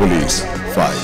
Police file.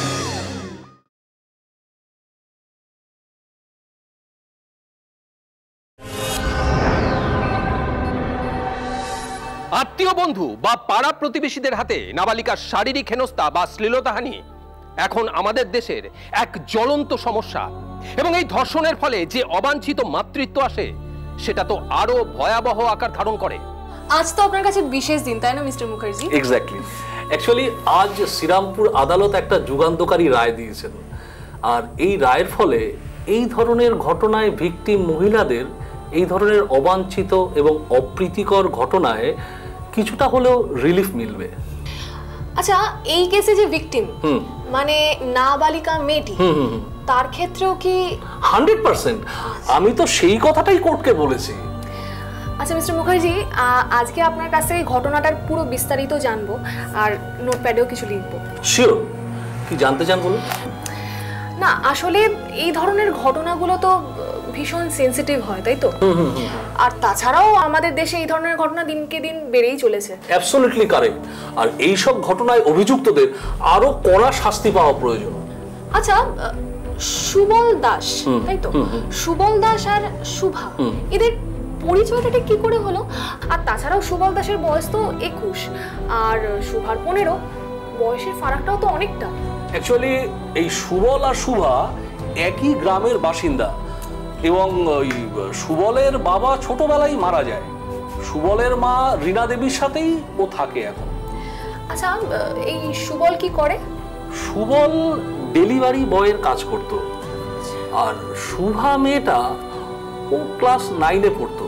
আত্মীয় বন্ধু বা পাড়া প্রতিবেশীদের হাতে নাবালিকার শারীরিক হেনস্থা বা শ্লীলতাহানি এখন আমাদের দেশের এক জ্বলন্ত সমস্যা, এবং এই ধর্ষণের ফলে যে অবাঞ্ছিত মাতৃত্ব আসে সেটা তো আরো ভয়াবহ আকার ধারণ করে। আজ তো আপনার কাছে বিশেষ দিন, তাই না মিস্টার মুখার্জি? এক্স্যাক্টলি। অ্যাকচুয়ালি আজ শ্রীরামপুর আদালত একটা যুগান্তকারী রায় দিয়েছেন, আর এই রায়ের ফলে এই ধরনের ঘটনায় ভিকটিম মহিলাদের এই ধরনের অবাঞ্ছিত এবং অপ্রীতিকর ঘটনায় কিছুটা হলেও রিলিফ মিলবে। আচ্ছা, এই কেসে যে ভিকটিম মানে নাবালিকা মেয়েটি, তার ক্ষেত্রেও কি? 100%। আমি তো সেই কথাটাই কোর্টকে বলেছি। আচ্ছা মিস্টার মুখার্জি, আজকে আপনার কাছ থেকে ঘটনাটার পুরো বিস্তারিত জানবো, আর নোটপ্যাডেও কিছু লিখবো। শিওর। কি জানতে চান বলুন? না, আসলে এই ধরনের ঘটনাগুলো তো ভীষণ সেনসিটিভ হয়, তাই তো? আর তাছাড়াও আমাদের দেশে এই ধরনের ঘটনা দিনকে দিন বেড়েই চলেছে। Absolutely correct. আর এই সব ঘটনায় অভিযুক্তদের আরো কড়া শাস্তি পাওয়া প্রয়োজন। আচ্ছা, সুবল দাস, তাই তো? সুবল দাস আর শুভা, এদের পরিচয়টা কি করে হলো? আর তাছাড়াও সুবল দাসের বয়স তো 21 আর শুভার 15। বয়সের ফারাকটাও তো অনেকটা। অ্যাকচুয়ালি এই সুবল আর শুভা একই গ্রামের বাসিন্দা, এবং ওই সুবলের বাবা ছোটবেলায় মারা যায়। সুবলের মা রীনা দেবীর সাথেই ও থাকে এখন। আচ্ছা, এই সুবল কি করে? সুবল ডেলিভারি বয়ের কাজ করত, আর শুভা মেয়েটা ও ক্লাস 9-এ পড়তো।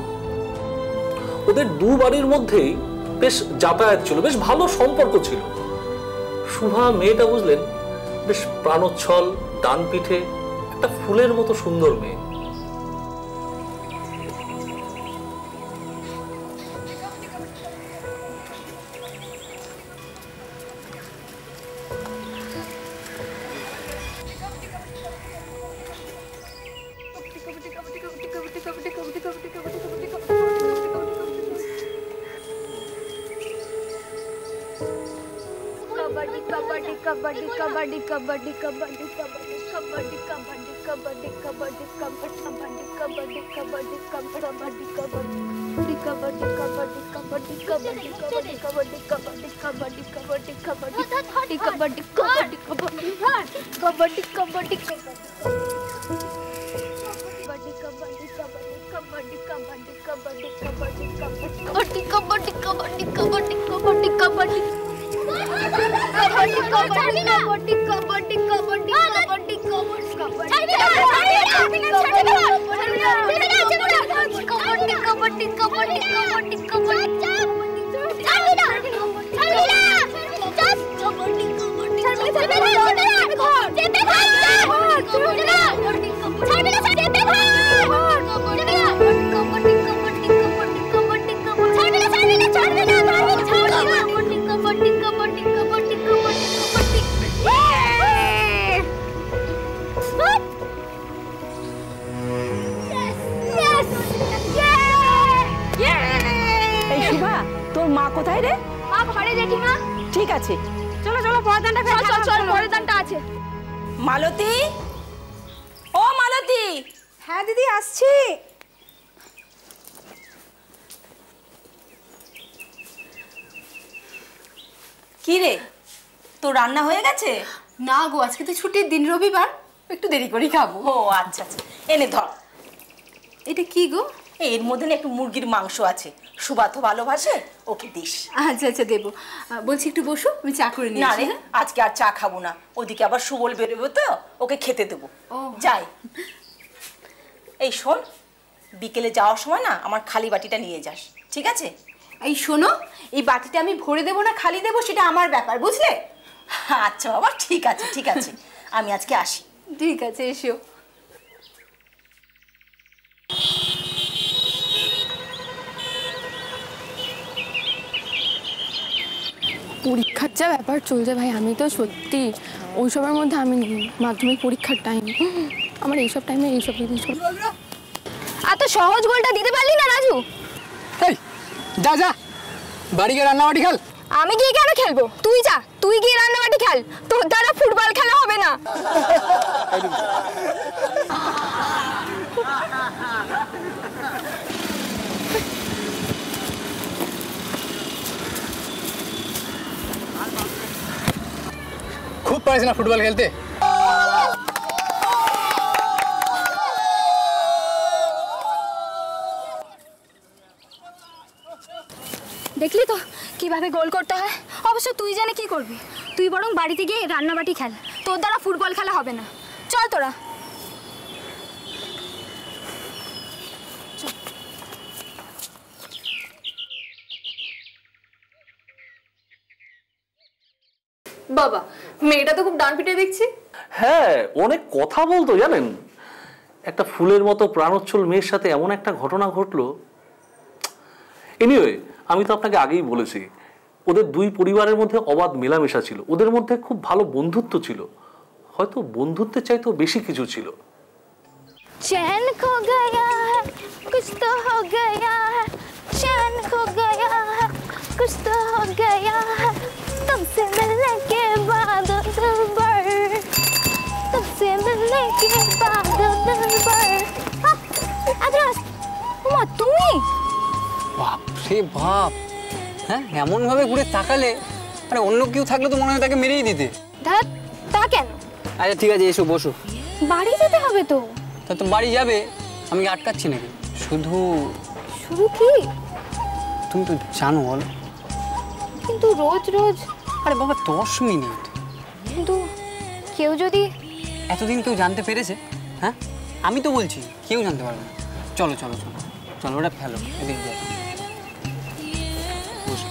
ওদের দু বাড়ির মধ্যেই বেশ যাতায়াত ছিল, বেশ ভালো সম্পর্ক ছিল। শুভা মেয়েটা বুঝলেন বেশ প্রাণোচ্ছল, ডান পিঠে, একটা ফুলের মতো সুন্দর মেয়ে। মালতী, ও মালতী। হ্যাঁ দিদি, আসছি। কি রে, তোর রান্না হয়ে গেছে? না গো, আজকে তো ছুটির দিন, রবিবার, একটু দেরি করে খাবো। ও আচ্ছা আচ্ছা, এনে ধর। এটা কি গো? এর মধ্যে না একটু মুরগির মাংস আছে, সুভা তো ভালোবাসে, ওকে দিস। আচ্ছা আচ্ছা, দেবো। বলছি একটু বসো, আমি চা করে নিয়ে আসি। না রে, আজকে আর চা খাবো না, ওদিকে আবার সুবল বেরোবে তো, ওকে খেতে দেবো। যাই। এই শোন, বিকেলে যাওয়ার সময় না আমার খালি বাটিটা নিয়ে যাস, ঠিক আছে? এই শোনো, এই বাটিটা আমি ভরে দেবো না খালি দেবো সেটা আমার ব্যাপার, বুঝলে? আচ্ছা বাবা, ঠিক আছে ঠিক আছে, আমি আজকে আসি। ঠিক আছে, এসো। পরীক্ষার যা ব্যাপার চলছে ভাই, আমি তো সত্যি ওইসবের মধ্যে আমি নেই। মাধ্যমিক পরীক্ষার টাইম, আমার এইসব টাইমে এইসব জিনিস। এত সহজ গোলটা দিতে পারলি না রাজু? এই যা যা, বাড়ি গিয়ে রান্নাবাড়ি খাল। আমি গিয়ে কেন খেলবো? তুই যা, তুই গিয়ে রান্নাবাটি খেল, তোর দ্বারা ফুটবল খেলা হবে না। খুব পারিস না ফুটবল খেলতে? দেখলি তো কিভাবে গোল করতে হয়। অবশ্য তুই জানে কি করবি, তুই বরং বাড়িতে গিয়ে রান্নাবাটি খেল, তোর দ্বারা ফুটবল খেলা হবে না। চল তোরা। বাবা, মেয়েটা তো খুব ডান পিটে দেখছি। হ্যাঁ, অনেক কথা বলতো জানেন। একটা ফুলের মতো প্রাণোচ্ছল মেয়ের সাথে এমন একটা ঘটনা ঘটলো। এনিওয়ে, আমি তো আপনাকে আগেই বলেছি ওদের দুই পরিবারের মধ্যে অবাধ মেলামেশা ছিল, ওদের মধ্যে খুব ভালো বন্ধুত্ব ছিল, হয়তো বন্ধুত্বের চাইতেও বেশি কিছু ছিল। चैन खो गया है कुछ तो हो गया है, चैन खो गया है कुछ तो हो गया है, तुमसे मिलने के बाद दिल भर, तुमसे मिलने के बाद दिल भर। আদ্রাস, ওমা তুমি? বাপ রে বাপ, হ্যাঁ এমন ভাবে ঘুরে তাকালে, আরে অন্য কেউ থাকলে তো মনে হয় তাকে মেরেই দিতে। দাদা, তা কেন? আচ্ছা ঠিক আছে, এসো বসো। বাড়ি যেতে হবে তো। তা তো বাড়ি যাবে, আমি কি আটকাচ্ছি নাকি? শুধু শুরু কি? তুমি তো জানো বল। কিন্তু রোজ রোজ। আরে বাবা 10 মিনিট। কিন্তু কেউ যদি এতদিন কেউ জানতে পেরেছে? হ্যাঁ আমি তো বলছি কেউ জানতে পারবে না। চলো চলো চলো চলো, ওটা ফেলো, এদিক দিয়ে বসো।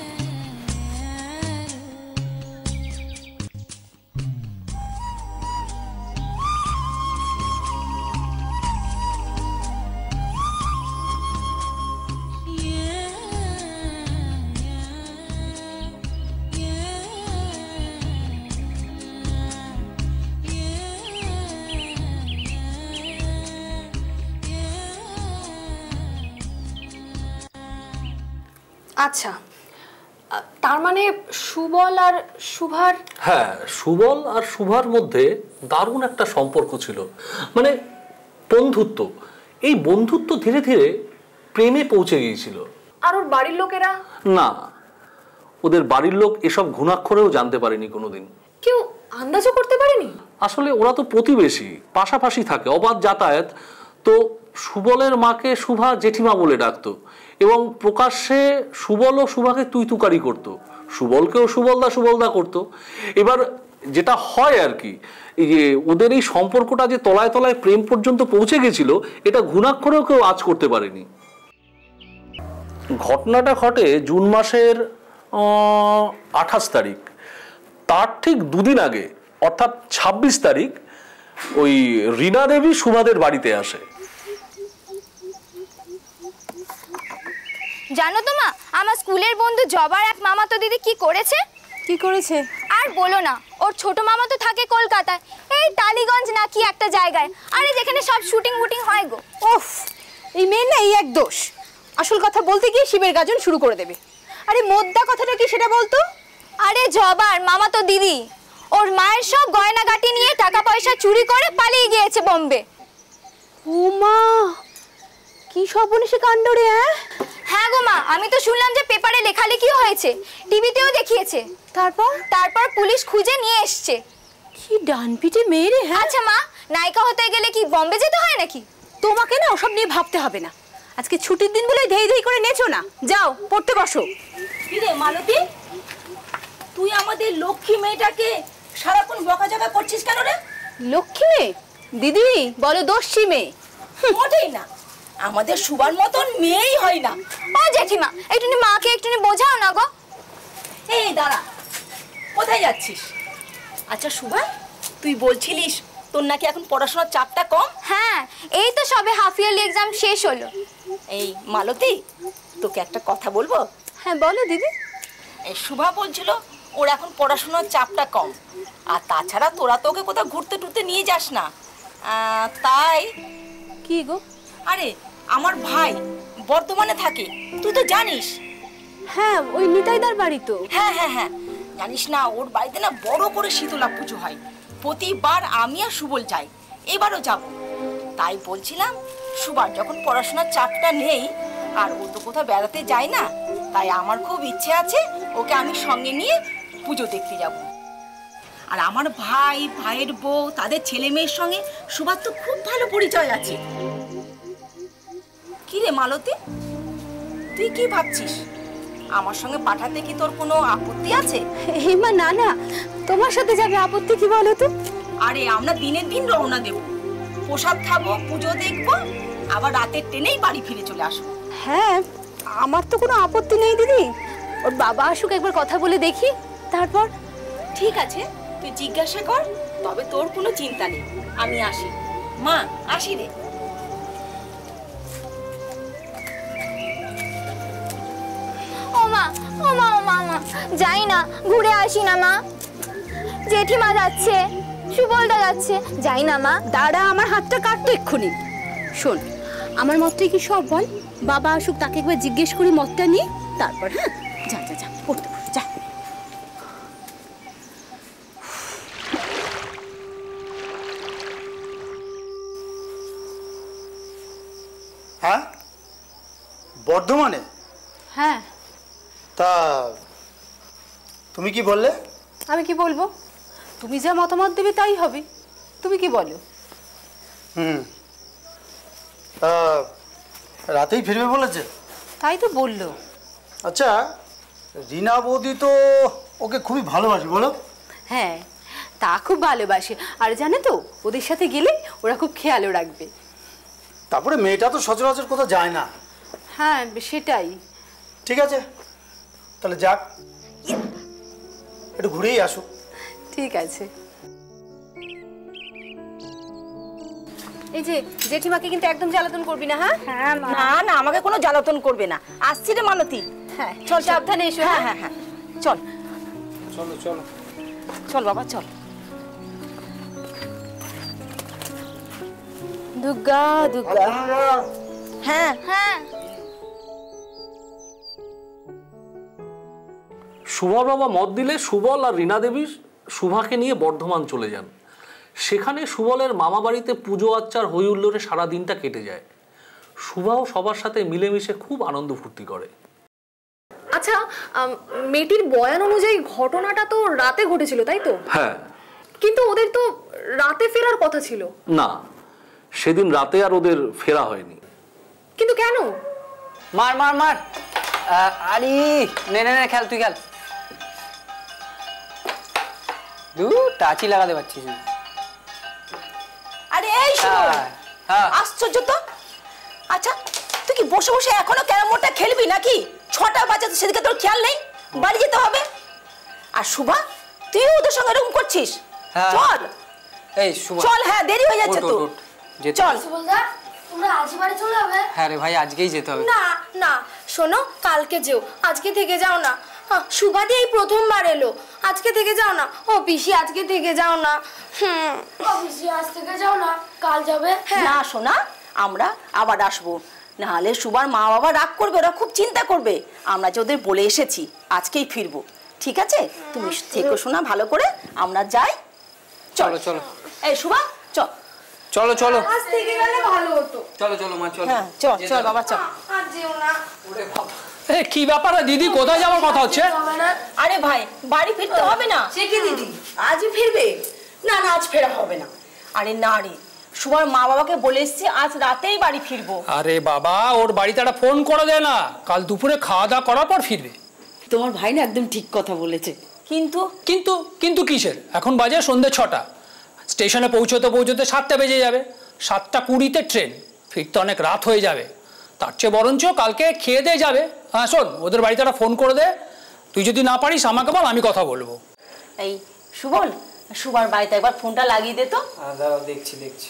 আচ্ছা, তার মানে সুবল আর শুভার? হ্যাঁ, সুবল আর শুভার মধ্যে দারুণ একটা সম্পর্ক ছিল, মানে বন্ধুত্ব। এই বন্ধুত্ব ধীরে ধীরে প্রেমে পৌঁছে গিয়েছিল। আর ওর বাড়ির লোকেরা? না, ওদের বাড়ির লোক এসব ঘুণাক্ষরেও জানতে পারেনি কোনোদিন। কেউ আন্দাজও করতে পারেনি? আসলে ওরা তো প্রতিবেশী, পাশাপাশি থাকে, অবাধ যাতায়াত। তো সুবলের মাকে শুভা জেঠিমা বলে ডাকতো এবং প্রকাশ্যে সুবল ও শুভাকে তুই তুকারি করতো, সুবলকেও সুবলদা করতো। এবার যেটা হয় আর কি, এই যে ওদের এই সম্পর্কটা যে তলায় তলায় প্রেম পর্যন্ত পৌঁছে গেছিল, এটা ঘুণাক্ষরেও কেউ আজ করতে পারেনি। ঘটনাটা ঘটে জুন মাসের 28 তারিখ। তার ঠিক দুদিন আগে, অর্থাৎ 26 তারিখ, ওই রীনা দেবী শুভাদের বাড়িতে আসে। জানো তো মা, আমার স্কুলের বন্ধু জবার এক মামাতো দিদি কি করেছে? কি করেছে? আর বলো না, ওর ছোট মামা তো থাকে কলকাতায়, এই টালিগঞ্জ নাকি একটা জায়গায়, আরে যেখানে সব শুটিং বুটিং হয় গো। ওফ, এই মেয়ে না এই এক দোষ, আসল কথা বলতে গিয়ে শিবের গাজন শুরু করে দেবে। আরে মোদ্দা কথাটা কি সেটা বলতো? আরে জবার মামাতো দিদি ওর মায়ের সব গয়নাগাটি নিয়ে টাকা পয়সা চুরি করে পালিয়ে গিয়েছে বোম্বে। ও মা, কি সর্বনেশে কাণ্ড রে! হ্যাঁ গো মা, আমি তো শুনলাম যে পেপারে লেখালেখিও হয়েছে, টিভিতেও দেখিয়েছে। তারপর পুলিশ খুঁজে নিয়ে এসছে। কি ডানপিটে মেয়ে রে! হ্যাঁ, আচ্ছা মা, নায়িকা হতে গেলে কি বোম্বে যেতে হয় নাকি? তোমাকে না ওসব নিয়ে ভাবতে হবে না। আজকে ছুটির দিন বলে ধেই ধেই করে নেচো না, যাও পড়তে বসো। কি রে মালতী, তুই আমাদের লক্ষ্মী মেয়েটাকে সারাক্ষণ বকাঝকা করছিস কেন রে? লক্ষ্মী মেয়ে? দিদি বলো দোষী মেয়ে। মোটেই না, আমাদের সুবার মতন মেয়েই হয় না। ও জেঠিমা, একটুনি মাকে একটুনি বোঝাও না গো। এই দাঁড়া, কোথায় যাচ্ছিস? আচ্ছা সুভা, তুই বলছিলিস তোর নাকি এখন পড়াশোনার চাপটা কম? হ্যাঁ, এই তো সবে হাফ ইয়ারলি এক্সাম শেষ হলো। এই মালতী, তোকে একটা কথা বলবো? হ্যাঁ বলো দিদি। এই শুভা বলছিল ওর এখন পড়াশোনার চাপটা কম, আর তাছাড়া তোরা তো ওকে কোথাও ঘুরতে টুরতে নিয়ে যাস না, তাই। কি গো? আরে আমার ভাই বর্ধমানে থাকে, তুই তো জানিস। হ্যাঁ, ওই নিতাইদার বাড়ি তো। হ্যাঁ হ্যাঁ হ্যাঁ, জানিস না ওর বাড়িতে না বড় করে শীতলা পুজো হয়। প্রতিবার আমি আর সুবল যাই, এবারও যাব। তাই বলছিলাম সুবার যখন পড়াশোনার চাপটা নেই আর ও তো কোথাও বেড়াতে যায় না, তাই আমার খুব ইচ্ছে আছে ওকে আমি সঙ্গে নিয়ে পুজো দেখতে যাব। আর আমার ভাই, ভাইয়ের বউ, তাদের ছেলে মেয়ের সঙ্গে সুবার তো খুব ভালো পরিচয় আছে। কি রে মালতী, তুই কি ভাবছিস? আমার সঙ্গে পাঠাতে কি তোর কোনো আপত্তি আছে? হেমা না না, তোমার সাথে যাবে, আপত্তি কি বলো তো? আরে আমরা দিনের দিন রওনা দেব, প্রসাদ খাবো, পুজো দেখবো, আবার রাতের ট্রেনেই বাড়ি ফিরে চলে আসবো। হ্যাঁ, আমার তো কোনো আপত্তি নেই দিদি। ওর বাবা আসুক, একবার কথা বলে দেখি, তারপর। ঠিক আছে, তুই জিজ্ঞাসা কর, তবে তোর কোনো চিন্তা নেই। আমি আসি মা, আসি রে। ও মা, ও মা, ও মা, মা যাই না, ঘুরে আসি না মা। জেঠিমা যাচ্ছে, সুবলদা যাচ্ছে, যাই না মা। দাঁড়া, আমার হাতটা কাটতো এক্ষুনি। শোন, আমার মতটাই কি সব বল, বাবা আসুক, তাকে একবার জিজ্ঞেস করি মতটা নিয়ে, তারপর। হ্যাঁ, যা যা যা, পড়তে পড়, যা। হ্যাঁ, বর্ধমানে? হ্যাঁ। তা তুমি কি বললে? আমি কি বলবো, তুমি যা মতামত দেবে তাই হবে। তুমি কি বলো? তা রাতেই ফিরবে বলেছে? তাই তো বললো। আচ্ছা, রিনা বৌদি তো ওকে খুবই ভালোবাসে, বলো? হ্যাঁ, তা খুব ভালোবাসে, আর জানে তো ওদের সাথে গেলে ওরা খুব খেয়ালও রাখবে। তারপরে মেয়েটা তো সচরাচর কোথাও যায় না। হ্যাঁ, সেটাই। ঠিক আছে, তাহলে যাক, একটু ঘুরেই আসুক। ঠিক আছে। এই যে জেঠিমাকে কিন্তু একদম জ্বালাতন করবি না। হ্যাঁ না না, আমাকে কোনো জ্বালাতন করবে না। আসছি রে মালতী। হ্যাঁ, চল, সাবধানে এসো। হ্যাঁ হ্যাঁ হ্যাঁ, চল চলো চলো চল বাবা, চল। দুর্গা দুর্গা। হ্যাঁ হ্যাঁ, সুভার বাবা মত দিলে সুবল আর রীনা দেবী সুভাকে নিয়ে বর্ধমান চলে যান। সেখানে সুবলের মামা বাড়িতে পুজো আচ্চার হই হুল্লোড়ে সারা দিনটা কেটে যায়। সুভাও সবার সাথে মিলেমিশে খুব আনন্দ ফুর্তি করে। আচ্ছা, মেয়েটির বয়ান অনুযায়ী ঘটনাটা তো রাতে ঘটেছিল, তাই তো? হ্যাঁ। কিন্তু ওদের তো রাতে ফেরার কথা ছিল। না, সেদিন রাতে আর ওদের ফেরা হয়নি। কিন্তু কেন? মার মার মার, আরে নে নে নে, খেল, তুই খেল। টাচি লাগাতে পারছিস না। আরে এই শোন, হ্যাঁ। আশ্চর্য তো। আচ্ছা, তুই কি বসে বসে এখনো ক্যারাম বোর্ডটা খেলবি নাকি? 6টা বাজে, সেদিকে তোর খেয়াল নেই? বাড়ি যেতে হবে। আর শুভা, তুই ওদের সঙ্গে এরকম করছিস? চল এই শুভা, চল, হ্যাঁ দেরি হয়ে যাচ্ছে তো। চল। সুবলদা, তোমরা আজ বাড়ি চলে যাবে? হ্যাঁ রে ভাই, আজকেই যেতে হবে। না না, শোনো, কালকে যেও, আজকে থেকে যাও না। সুভাদি এই প্রথমবার এলো, আজকে থেকে যাও না। ও পিসি, আজকে থেকে যাও না। ও পিসি, আজ থেকে যাও না, কাল যাবে। না শোনা, আমরা আবার আসবো, নাহলে সুভার মা বাবা রাগ করবে, ওরা খুব চিন্তা করবে। আমরা যে ওদের বলে এসেছি আজকেই ফিরবো, ঠিক আছে? তুমি থেকো শোনা ভালো করে, আমরা যাই। চলো চলো। এই সুভা, চল। চলো চলো আজ থেকে গেলে ভালো হতো। চলো চলো মা, চলো। হ্যাঁ চল চল বাবা, চল। আর যেও না। কি ব্যাপার দিদি, কোথায় যাওয়ার কথা হচ্ছে? আরে ভাই, বাড়ি ফিরতে হবে না? সে কি দিদি, আজই ফিরবে? না না, আজ ফেরা হবে না। আরে না রে, সুভার মা বাবাকে বলে এসেছি আজ রাতেই বাড়ি ফিরবো। আরে বাবা, ওর বাড়িতে একটা ফোন করে দেয় না, কাল দুপুরে খাওয়া দাওয়া করার পর ফিরবে। তোমার ভাই না একদম ঠিক কথা বলেছে। কিন্তু কিন্তু কিন্তু কিসের? এখন বাজে সন্ধ্যে 6টা, স্টেশনে পৌঁছতে পৌঁছতে 7টা বেজে যাবে। 7:20 ট্রেন, ফিরতে অনেক রাত হয়ে যাবে। তার চেয়ে বরঞ্চ কালকে খেয়ে দিয়ে যাবে। হ্যাঁ শোন, ওদের বাড়িতে একটা ফোন করে দে, তুই যদি না পারিস আমাকে বল, আমি কথা বলবো। এই সুবল, সুভার বাড়িতে একবার ফোনটা লাগিয়ে দে তো। দাঁড়াও, দেখছি দেখছি।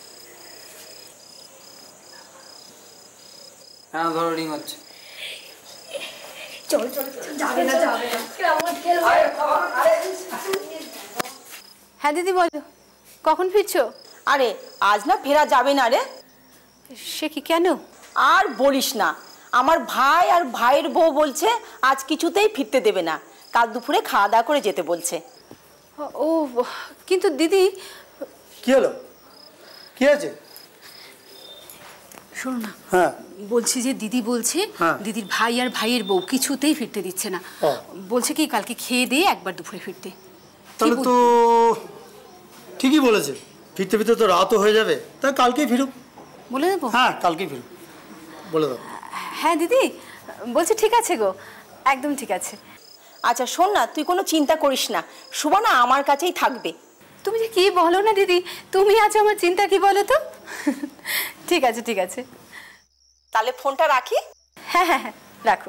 হ্যাঁ ধরো, রিং হচ্ছে। চল চল, যাবে না যাবে না, কেমন খেলবো। হ্যাঁ দিদি বলো, কখন ফিরছো? আরে আজ না ফেরা যাবে না রে। সে কি, কেন? আর বলিস না, আমার ভাই আর ভাইয়ের বউ বলছে আজ কিছুতেই ফিরতে দেবে না, কাল দুপুরে খাওয়া দাওয়া করে যেতে বলছে। ও কিন্তু দিদি, কি হলো, কি আছে? শোনো না, হ্যাঁ বলছি যে দিদি বলছে দিদির ভাই আর ভাইয়ের বউ কিছুতেই ফিরতে দিচ্ছে না, বলছে কি কালকে খেয়ে দিয়ে একবার দুপুরে ফিরতে। তাহলে তো ঠিকই বলেছে, ফিরতে ফিরতে তো রাতও হয়ে যাবে, তা কালকেই ফিরুক। বলে দেবো? হ্যাঁ কালকেই ফিরুক, বলে দাও। হ্যাঁ দিদি বলছি ঠিক আছে গো, একদম ঠিক আছে। আচ্ছা শোন না, তুই কোনো চিন্তা করিস না, শুভ না আমার কাছেই থাকবে। তুমি যে কি বলো না দিদি, তুমি আজ আমার চিন্তা কি বলো তো। ঠিক আছে ঠিক আছে, তাহলে ফোনটা রাখি। হ্যাঁ হ্যাঁ হ্যাঁ রাখো।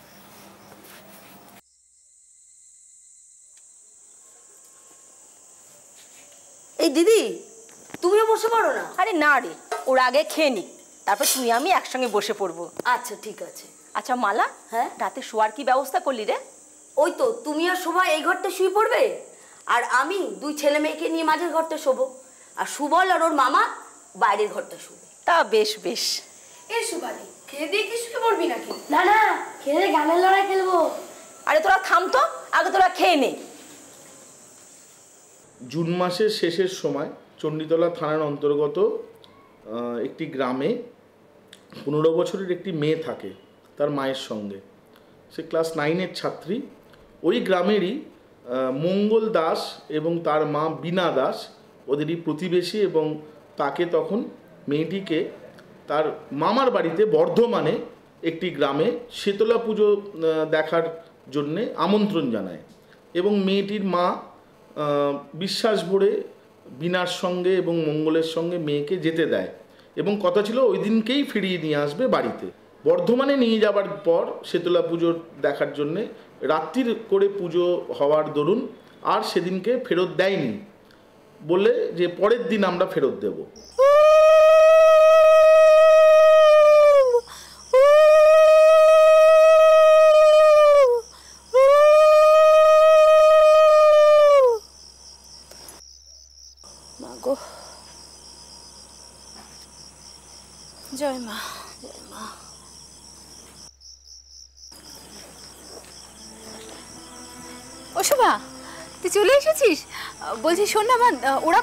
এই দিদি, তুমিও বসে পড়ো না। আরে না রে, ওর আগে খেয়ে নি, তারপর তুই আমি একসঙ্গে বসে পড়বো। আচ্ছা ঠিক আছে। আচ্ছা মালা, হ্যাঁ রাতে শোয়ার কি ব্যবস্থা করলি রে? ওই তো, তুমি আর শোভা এই ঘরটা শুয়ে পড়বে, আর আমি দুই ছেলে মেয়েকে নিয়ে মাঝের ঘরটা শোবো, আর সুবল আর ওর মামা বাইরের ঘরটা শুবে। তা বেশ বেশ। এই সুবালি, খেয়ে দিয়ে কি শুয়ে পড়বি নাকি? না না, খেলে গানের লড়াই খেলবো। আরে তোরা থাম তো, আগে তোরা খেয়ে নে। জুন মাসের শেষের সময় চণ্ডীতলা থানার অন্তর্গত একটি গ্রামে 15 বছরের একটি মেয়ে থাকে তার মায়ের সঙ্গে। সে ক্লাস 9-এর ছাত্রী। ওই গ্রামেরই মঙ্গল দাস এবং তার মা বীণা দাস ওদেরই প্রতিবেশী, এবং তাকে তখন মেয়েটিকে তার মামার বাড়িতে বর্ধমানে একটি গ্রামে শীতলা পুজো দেখার জন্যে আমন্ত্রণ জানায়, এবং মেয়েটির মা বিশ্বাস ভরে বীণার সঙ্গে এবং মঙ্গলের সঙ্গে মেয়েকে যেতে দেয়, এবং কথা ছিল ওই দিনকেই ফিরিয়ে নিয়ে আসবে বাড়িতে। বর্ধমানে নিয়ে যাবার পর শীতলা পুজো দেখার জন্যে রাত্রির করে পুজো হওয়ার দরুন আর সেদিনকে ফেরত দেয়নি, বলে যে পরের দিন আমরা ফেরত দেব। জয় মা, জয় মা। ও শোভা, তুই চলে এসেছিস? বলছি শোন না মা, ওরা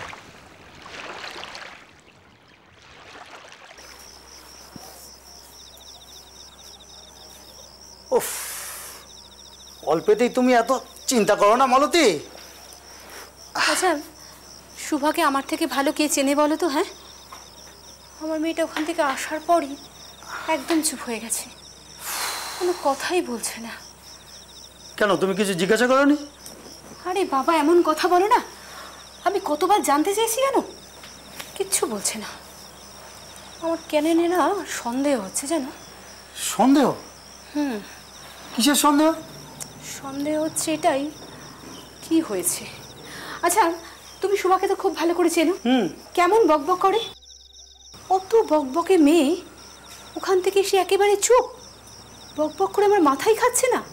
উফ, অল্পেতেই তুমি এত চিন্তা করো না মালতী। আচ্ছা শুভাকে আমার থেকে ভালো কে চেনে বলো তো? হ্যাঁ, আমার মেয়েটা ওখান থেকে আসার পরই একদম চুপ হয়ে গেছে, কোনো কথাই বলছে না। কেন, তুমি কিছু জিজ্ঞাসা করোনি? আরে বাবা এমন কথা বলো না, আমি কতবার জানতে চাইছি জানো, কিচ্ছু বলছে না। আমার কেন না সন্দেহ হচ্ছে জানো। সন্দেহ? কিসের সন্দেহ? সন্দেহ হচ্ছে এটাই, কি হয়েছে। আচ্ছা তুমি শুভাকে তো খুব ভালো করে চেনো, কেমন বকবক করে, অত বকবকে মেয়ে, ওখান থেকে সে একেবারে চুপ, বকবক করে আমার মাথায় খাচ্ছে না।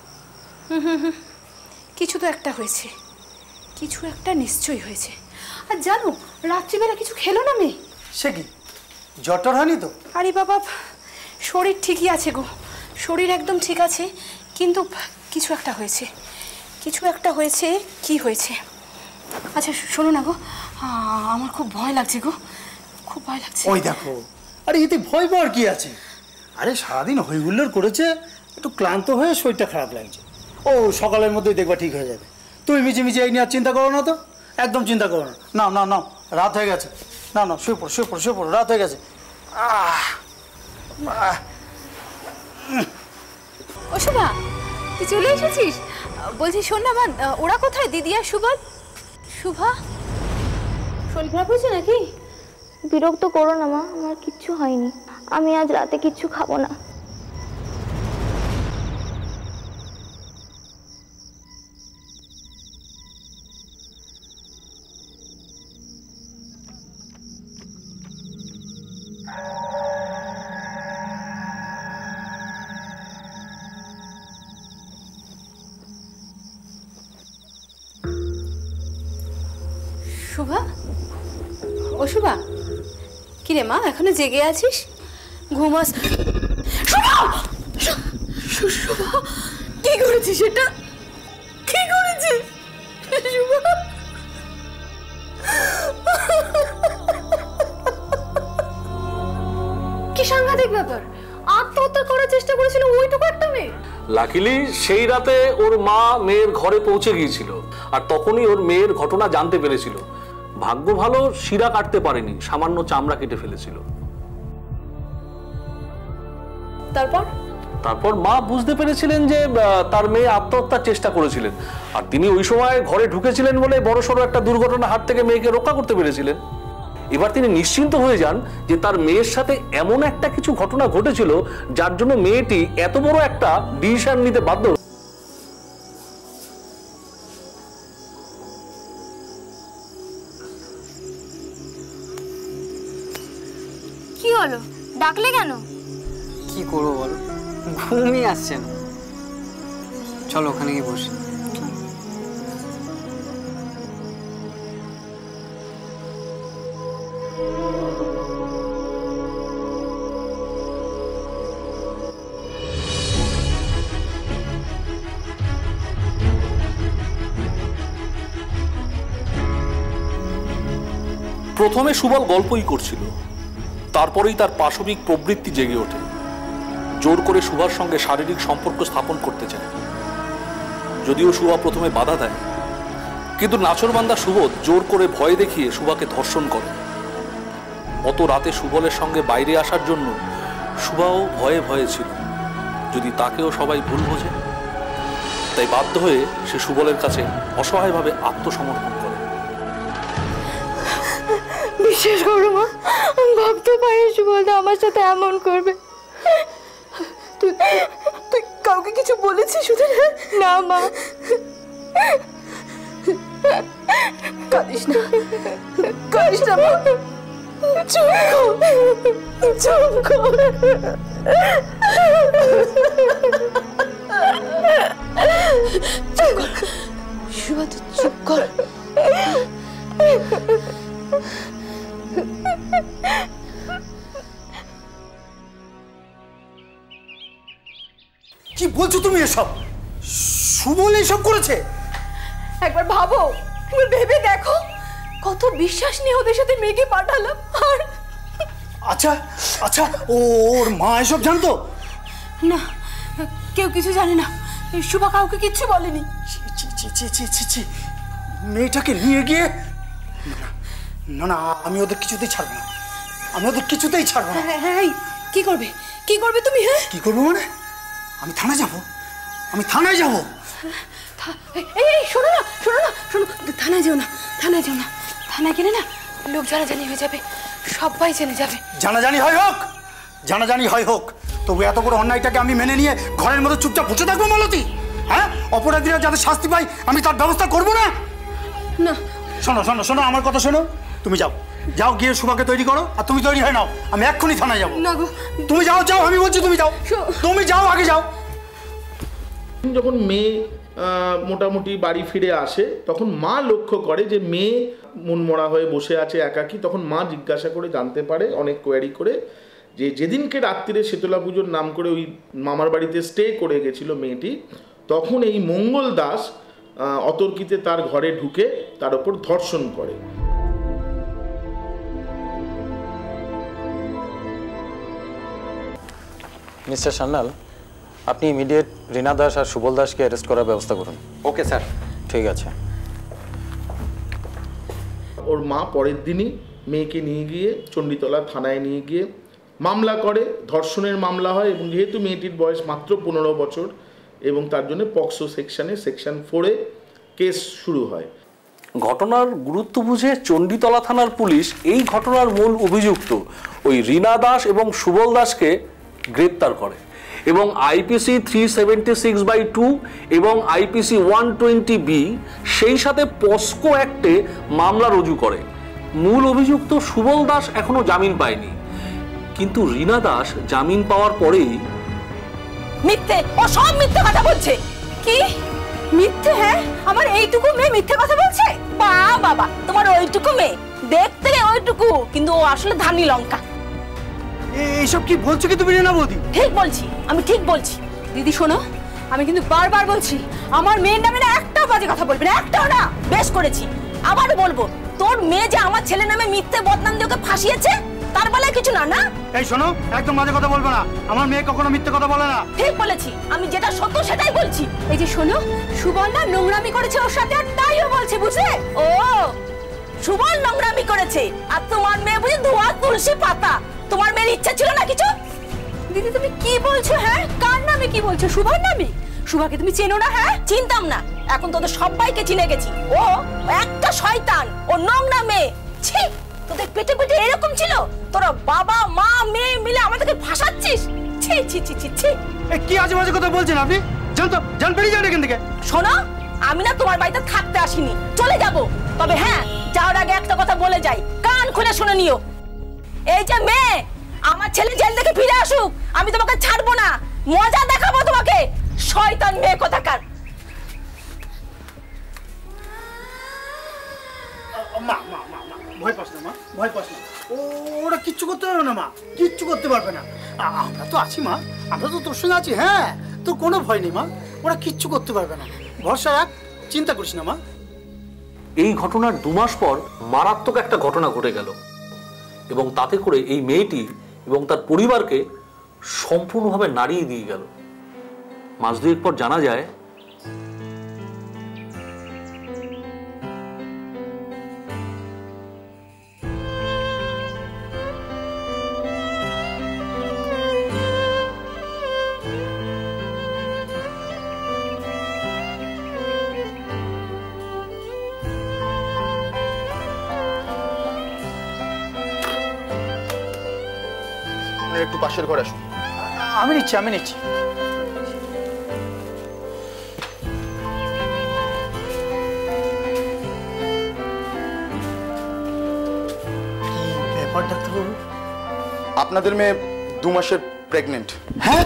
কিছু তো একটা হয়েছে, কিছু একটা নিশ্চয়ই হয়েছে। আর জানো রাত্রিবেলা কিছু খেলো না মেয়ে। সে কি, জ্বর হয়নি তো? আরে বাবা, শরীর ঠিকই আছে গো, শরীর একদম ঠিক আছে, কিন্তু কিছু একটা হয়েছে, কিছু একটা হয়েছে। কি হয়েছে? আচ্ছা শোনো না গো, আমার খুব ভয় লাগছে গো, খুব ভয় লাগছে। ওই দেখো, আরে এতে ভয় পাওয়ার কি আছে? আরে সারাদিন হইহুল্লোড় করেছে, একটু ক্লান্ত হয়ে শরীরটা খারাপ লাগছে, ও সকালের মধ্যেই দেখবা ঠিক হয়ে যাবে। তুমি মিছিমিছি এই নিয়ে আর চিন্তা করো না তো, একদম চিন্তা করো না। না না না, রাত হয়ে গেছে, না না শুয়ে পড়ো শুয়ে পড়ো শুয়ে পড়ো, রাত হয়ে গেছে। ও শোভা, তুই চলে এসেছিস? বলছি শোন না মা, ওরা কোথায় দিদি আর সুবল? শুভা, শরীর খারাপ হয়েছে নাকি? বিরক্ত করো না মা, আমার কিচ্ছু হয়নি, আমি আজ রাতে কিচ্ছু খাবো না। শুভা, ও শুভা, কিরে মা এখনো জেগে আছিস? ঘুমাস? শুভা! কি করেছিস সেটা? কি করেছিস শুভা? কি সাংঘাতিক ব্যাপার! আত্মহত্যা করার চেষ্টা করেছিল ওইটুকু একটা মেয়ে। লাকিলি সেই রাতে ওর মা মেয়ের ঘরে পৌঁছে গিয়েছিল, আর তখনই ওর মেয়ের ঘটনা জানতে পেরেছিল। ভাগ্য ভালো শিরা কাটতে পারেনি, সামান্য চামড়া কেটে ফেলেছিল। তারপর মা বুঝতে পেরেছিলেন যে তার মেয়ে আত্মহত্যার চেষ্টা করেছিলেন, আর তিনি ওই সময় ঘরে ঢুকেছিলেন বলে বড়সড় একটা দুর্ঘটনার হাত থেকে মেয়েকে রক্ষা করতে পেরেছিলেন। এবার তিনি নিশ্চিন্ত হয়ে যান যে তার মেয়ের সাথে এমন একটা কিছু ঘটনা ঘটেছিল যার জন্য মেয়েটি এত বড় একটা ডিসিশন নিতে বাধ্য। কি হলো, ডাকলে কেন? কি করবো বলো, ঘুমই আসছে না। চলো ওখানে গিয়ে বসি। প্রথমে সুবল গল্পই করছিল, তারপরেই তার পাশবিক প্রবৃত্তি জেগে ওঠে। জোর করে সুভার সঙ্গে শারীরিক সম্পর্ক স্থাপন করতে চায়। যদিও সুভা প্রথমে বাধা দেয়, কিন্তু নাচরবান্দা সুবোধ জোর করে ভয় দেখিয়ে সুভাকে ধর্ষণ করে। অত রাতে সুবলের সঙ্গে বাইরে আসার জন্য সুভাও ভয়ে ভয়ে ছিল, যদি তাকেও সবাই ভুল বোঝে। তাই বাধ্য হয়ে সে সুবলের কাছে অসহায়ভাবে আত্মসমর্পণ করে। বিশ্বাস করো মা, আমি ভাবতে পারি সুবলদা আমার সাথে এমন করবে। তুই কাউকে কিছু বলেছিস শুধু? না মা। কাঁদিস না, কাঁদিস না মা। চুপ কর। শুভা, তুই চুপ কর। কি বলছো তুমি এসব? সুবল এসব করেছে? একবার ভাবো, তুমি ভেবে দেখো কত বিশ্বাস নিয়ে ওদের সাথে মেয়েকে পাঠালাম। আর আচ্ছা আচ্ছা, ওর মা এসব জানতো? না, কেউ কিছু জানে না। শুভা কাউকে কিচ্ছু বলেনি। মেয়েটাকে নিয়ে গিয়ে না না, আমি ওদের কিছুতেই ছাড়বো না, আমি ওদের কিছুতেই ছাড়বো না। হ্যাঁ, কি করবে, কি করবে তুমি? হ্যাঁ, কি করবো মানে? আমি থানায় যাব, আমি থানায় যাব। এই শোনো না, শোনো না, শোনো, থানায় যেও না, থানায় যেও না। থানায় গেলে না লোক জানাজানি হয়ে যাবে, সবাই জেনে যাবে। জানাজানি হয় হোক, জানাজানি হয় হোক, তবু এত বড় অন্যায়টাকে আমি মেনে নিয়ে ঘরের মধ্যে চুপচাপ বসে থাকবো মালতী? হ্যাঁ, অপরাধীরা যাতে শাস্তি পায় আমি তার ব্যবস্থা করবো না? না, শোনো শোনো শোনো, আমার কথা শোনো। তুমি যাও, যাও গিয়ে সুভাকে তৈরি করো, আর তুমি তৈরি হয়ে নাও, আমি এক্ষুনি থানায় যাবো। না গো, তুমি যাও, যাও, আমি বলছি তুমি যাও, তুমি যাও, আগে যাও। যখন মেয়ে মোটামুটি বাড়ি ফিরে আসে, তখন মা লক্ষ্য করে যে মেয়ে মনমরা হয়ে বসে আছে একাকী। তখন মা জিজ্ঞাসা করে জানতে পারে, অনেক কোয়ারি করে, যে যেদিনকে রাত্রিরে শীতলা পুজোর নাম করে ওই মামার বাড়িতে স্টে করে গেছিল মেয়েটি, তখন এই মঙ্গল দাস অতর্কিতে তার ঘরে ঢুকে তার ওপর ধর্ষণ করে। মিস্টার সান্যাল, আপনি ইমিডিয়েট রীনা দাস আর সুবল দাসকে অ্যারেস্ট করার ব্যবস্থা করুন। Okay sir. ঠিক আছে। ওর মা পরের দিনই মেয়েকে নিয়ে গিয়ে চণ্ডীতলা থানায় নিয়ে গিয়ে মামলা করে, ধর্ষণের মামলা হয়। এবং যেহেতু মেয়েটির বয়স মাত্র 15 বছর, এবং তার জন্য পক্সো সেকশনে সেকশন 4-এ কেস শুরু হয়। ঘটনার গুরুত্ব বুঝে চণ্ডীতলা থানার পুলিশ এই ঘটনার মূল অভিযুক্ত ওই রীনা দাস এবং সুবল দাসকে গ্রেপ্তার করে এবং আইপিসি 376/2 এবং আইপিসি 120B সেই সাথে পস্কো অ্যাক্টে মামলা রুজু করে। মূল অভিযুক্ত সুবল দাস এখনো জামিন পায়নি, কিন্তু রীনা দাস জামিন পাওয়ার পরেই মিথ্যে, ও সব মিথ্যে কথা বলছে। কি মিথ্যে? হ্যাঁ, আমার এইটুকু মেয়ে মিথ্যে কথা বলছে? বাবা, তোমার ওইটুকু মেয়ে দেখতে ওইটুকু, কিন্তু ও আসলে ধানি লঙ্কা। এইসব কি বলছো কি তুমি রেনা বৌদি? ঠিক বলছি, আমি ঠিক বলছি। দিদি শোনো, আমি কিন্তু বারবার বলছি আমার মেয়ের নামে না একটাও বাজে কথা বলবে না, একটাও না। বেশ করেছি, আবারও বলবো, তোর মেয়ে যে আমার ছেলের নামে মিথ্যে বদনাম দিয়ে ওকে ফাঁসিয়েছে তার বেলায় কিছু না। না এই শোনো, একদম বাজে কথা বলবে না। আমার মেয়ে কখনো মিথ্যে কথা বলে না। ঠিক বলেছি, আমি যেটা সত্য সেটাই বলছি। এই যে শোনো, সুবল না নোংরামি করেছে ওর সাথে, আর তাইও বলছে, বুঝলে? ও সুবল নোংরামি করেছে, আর তোমার মেয়ে বুঝি ধোয়া তুলসী পাতা। তোমার মেয়ের ইচ্ছা ছিল না কিছু? দিদি তুমি কি বলছো? হ্যাঁ, কার নামে কি বলছো? সুভার নামে? সুভাকে তুমি চেনো না? হ্যাঁ, চিনতাম না, এখন তোদের সবাইকে চিনে গেছি। ও একটা শয়তান, ও নোংরা মেয়ে। ছি, তোদের পেটে পেটে এরকম ছিল? তোরা বাবা মা মেয়ে মিলে আমাদেরকে ভাসাচ্ছিস? ছি ছি ছি ছি ছি। কি আজে বাজে কথা বলছেন আপনি? জান বেরিয়ে যান এখান থেকে। শোনো, আমি না তোমার বাড়িতে থাকতে আসিনি, চলে যাব। তবে হ্যাঁ, যাওয়ার আগে একটা কথা বলে যাই, কান খুলে শুনে নিও। এই যে মেয়ে, আমার ছেলে জেল থেকে ফিরে আসুক, আমি তোমাকে ছাড়বো না, মজা দেখাবো তোমাকে। শয়তান মেয়ে কোথাকার। মা মা মা মা ভয় পাস না মা, ভয় পাস না। ওরা কিচ্ছু করতে পারবে না মা, কিচ্ছু করতে পারবে না। আমরা তো আছি মা, আমরা তো তোর সঙ্গে আছি। হ্যাঁ, তোর কোনো ভয় নেই মা, ওরা কিচ্ছু করতে পারবে না, ভরসা রাখ, চিন্তা করিস না মা। এই ঘটনার 2 মাস পর মারাত্মক একটা ঘটনা ঘটে গেল, এবং তাতে করে এই মেয়েটি এবং তার পরিবারকে সম্পূর্ণভাবে নাড়িয়ে দিয়ে গেল। মাস 2 পর জানা যায় একটু পাশের ঘরে আসুন। আমি নিচ্ছি। ব্যাপার ডাক্তারবাবু? আপনাদের মেয়ে 2 মাসের প্রেগনেন্ট। হ্যাঁ?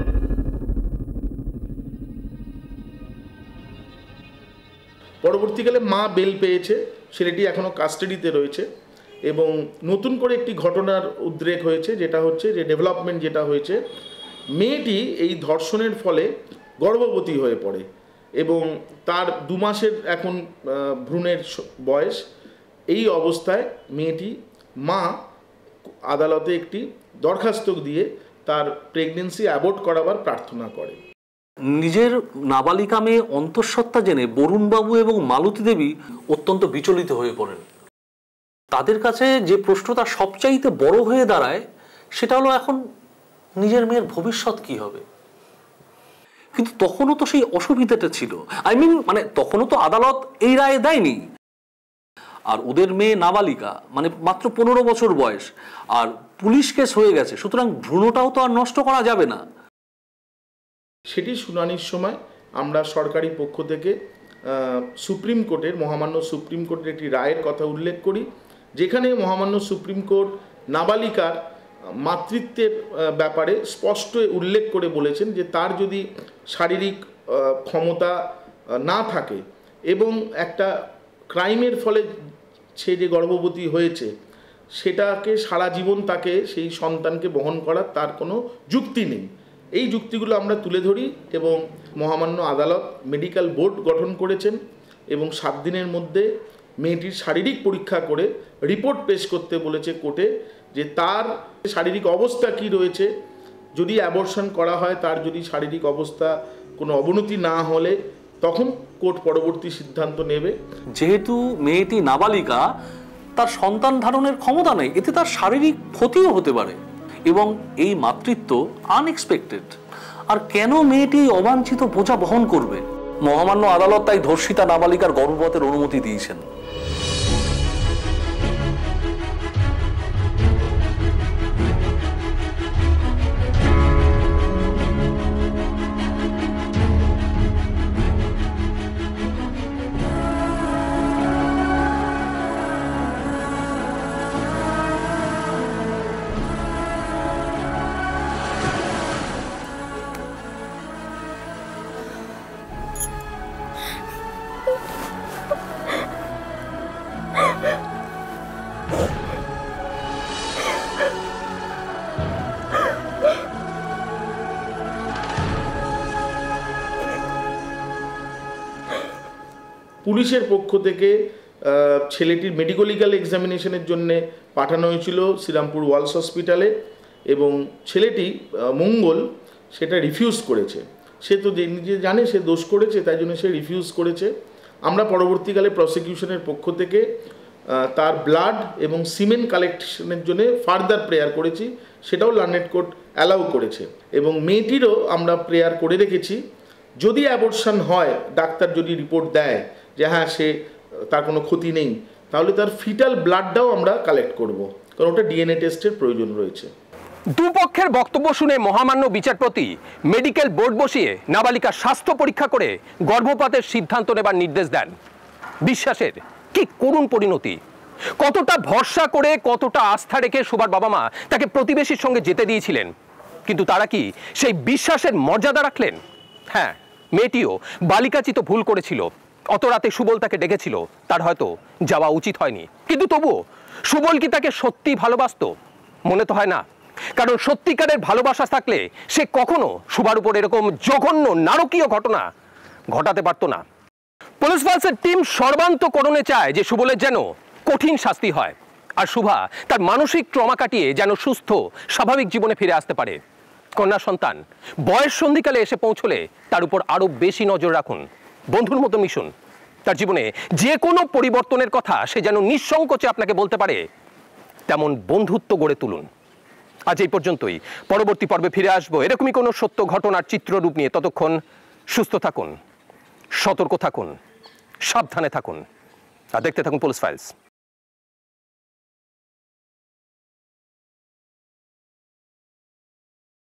পরবর্তীকালে মা বেল পেয়েছে, ছেলেটি এখনো কাস্টাডিতে রয়েছে, এবং নতুন করে একটি ঘটনার উদ্রেক হয়েছে, যেটা হচ্ছে যে ডেভেলপমেন্ট যেটা হয়েছে, মেয়েটি এই ধর্ষণের ফলে গর্ভবতী হয়ে পড়ে, এবং তার 2 মাসের এখন ভ্রূণের বয়স। এই অবস্থায় মেয়েটি মা আদালতে একটি দরখাস্ত দিয়ে তার প্রেগনেন্সি অ্যাবর্ট করাবার প্রার্থনা করে। নিজের নাবালিকা মেয়ে অন্তঃসত্ত্বা জেনে বরুণবাবু এবং মালতী দেবী অত্যন্ত বিচলিত হয়ে পড়েন। তাদের কাছে যে প্রশ্নটা সবচাইতে বড় হয়ে দাঁড়ায় সেটা হলো এখন নিজের মেয়ের ভবিষ্যৎ কি হবে। কিন্তু তখনও তো সেই অসুবিধাটা ছিল, মানে তখনও তো আদালত এই রায় দেয়নি, আর ওদের মেয়ে নাবালিকা, মানে মাত্র 15 বছর বয়স, আর পুলিশ কেস হয়ে গেছে, সুতরাং ভ্রূণটাও তো আর নষ্ট করা যাবে না। সেটি শুনানির সময় আমরা সরকারি পক্ষ থেকে সুপ্রিম কোর্টের, মহামান্য সুপ্রিম কোর্টের একটি রায়ের কথা উল্লেখ করি, যেখানে মহামান্য সুপ্রিম কোর্ট নাবালিকার মাতৃত্বের ব্যাপারে স্পষ্ট উল্লেখ করে বলেছেন যে তার যদি শারীরিক ক্ষমতা না থাকে এবং একটা ক্রাইমের ফলে সে যে গর্ভবতী হয়েছে সেটাকে সারা জীবন তাকে সেই সন্তানকে বহন করার তার কোনো যুক্তি নেই। এই যুক্তিগুলো আমরা তুলে ধরি এবং মহামান্য আদালত মেডিকেল বোর্ড গঠন করেছেন এবং 7 দিনের মধ্যে মেয়েটির শারীরিক পরীক্ষা করে রিপোর্ট পেশ করতে বলেছে কোর্টে, যে তার শারীরিক অবস্থা কি রয়েছে, যদি অ্যাবর্শন করা হয় তার যদি শারীরিক অবস্থা কোনো অবনতি না হলে তখন কোর্ট পরবর্তী সিদ্ধান্ত নেবে। যেহেতু মেয়েটি নাবালিকা, তার সন্তান ধারণের ক্ষমতা নেই, এতে তার শারীরিক ক্ষতিও হতে পারে, এবং এই মাতৃত্ব আনএক্সপেক্টেড। আর কেন মেয়েটি অবাঞ্ছিত বোঝা বহন করবে? মহামান্য আদালত তাই ধর্ষিতা নাবালিকার গর্ভপাতের অনুমতি দিয়েছেন। পুলিশের পক্ষ থেকে ছেলেটির মেডিকেল এক্সামিনেশনের জন্য পাঠানো হয়েছিল শ্রীরামপুর ওয়ালস হসপিটালে, এবং ছেলেটি মঙ্গল সেটা রিফিউজ করেছে। সে তো নিজে জানে সে দোষ করেছে, তাই জন্য সে রিফিউজ করেছে। আমরা পরবর্তীকালে প্রসিকিউশনের পক্ষ থেকে তার ব্লাড এবং সিমেন কালেকশনের জন্য ফার্দার প্রেয়ার করেছি, সেটাও লার্নেড কোর্ট অ্যালাউ করেছে। এবং মেয়েটিরও আমরা প্রেয়ার করে রেখেছি, যদি অ্যাবর্শন হয়, ডাক্তার যদি রিপোর্ট দেয় যে হ্যাঁ সে তার কোনো ক্ষতি নেই, তাহলে তার ফিটাল ব্লাডটাও আমরা কালেক্ট করব, কারণ ওটা ডিএনএ টেস্টের প্রয়োজন রয়েছে। দুপক্ষের বক্তব্য শুনে মহামান্য বিচারপতি মেডিকেল বোর্ড বসিয়ে নাবালিকার স্বাস্থ্য পরীক্ষা করে গর্ভপাতের সিদ্ধান্ত নেবার নির্দেশ দেন। বিশ্বাসের কি করুণ পরিণতি! কতটা ভরসা করে, কতটা আস্থা রেখে সুভার বাবা মা তাকে প্রতিবেশীর সঙ্গে যেতে দিয়েছিলেন, কিন্তু তারা কি সেই বিশ্বাসের মর্যাদা রাখলেন? হ্যাঁ, মেয়েটিও বালিকাচিত ভুল করেছিল। অত রাতে সুবল তাকে ডেকেছিল, তার হয়তো যাওয়া উচিত হয়নি, কিন্তু তবুও সুবল কি তাকে সত্যি ভালোবাসতো? মনে তো হয় না, কারণ সত্যিকারের ভালোবাসা থাকলে সে কখনো সুভার উপর এরকম জঘন্য নারকীয় ঘটনা ঘটাতে পারত না। পুলিশ ফাইলসের টিম সর্বান্তকরণে চায় যে সুবলের যেন কঠিন শাস্তি হয়, আর সুভা তার মানসিক ট্রমা কাটিয়ে যেন সুস্থ স্বাভাবিক জীবনে ফিরে আসতে পারে। কন্যা সন্তান বয়স সন্ধিকালে এসে পৌঁছলে তার উপর আরো বেশি নজর রাখুন, বন্ধুর মতো মিশুন। তার জীবনে যে কোনো পরিবর্তনের কথা সে যেন নিঃসংকোচে আপনাকে বলতে পারে, তেমন বন্ধুত্ব গড়ে তুলুন। আজ এই পর্যন্তই। পরবর্তী পর্বে ফিরে আসবো এরকমই কোনো সত্য ঘটনার চিত্ররূপ নিয়ে। ততক্ষণ সুস্থ থাকুন, সতর্ক থাকুন, সাবধানে থাকুন, আর দেখতে থাকুন পুলিশ ফাইলস।